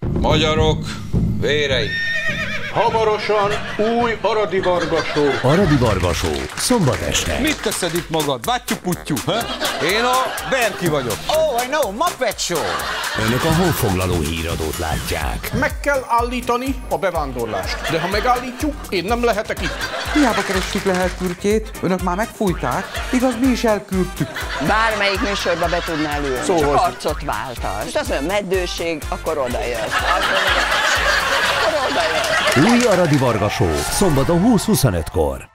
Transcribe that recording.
Magyarok vérei. Hamarosan új Aradi Varga Show. Aradi Varga Show, szombat este. Mit teszed itt magad? Vattyú-puttyú, ha? Én a Berki vagyok. Oh, I know, Muppet Show. Önök a honfoglaló híradót látják. Meg kell állítani a bevándorlást. De ha megállítjuk, én nem lehetek itt. Hiába kerestük le Herkürkét, önök már megfújták, igaz, mi is elküldtük. Bármelyik műsorba be tudnál ülni, Szóval csak arcot váltasz. És azt mondja, meddőség, akkor odajössz. Akkor odajössz. Új Aradi Varga Show, szombaton 20-25-kor.